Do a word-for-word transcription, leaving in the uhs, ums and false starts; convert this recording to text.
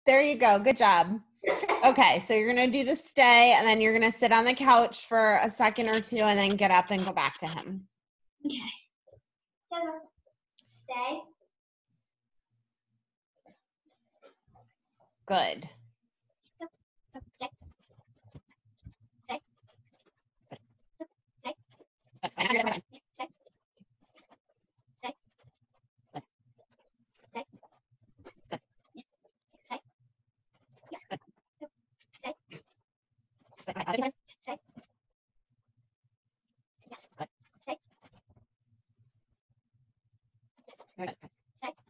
There you go. Good job. Okay, so you're going to do the stay, and then you're going to sit on the couch for a second or two, and then get up and go back to him. Okay. Stay. Good. Stay. Stay. Stay. Stay. Stay. Stay. Stay. Stay. Yes. Stay. Stay. Stay. Yes. Stay. Yes. Stay.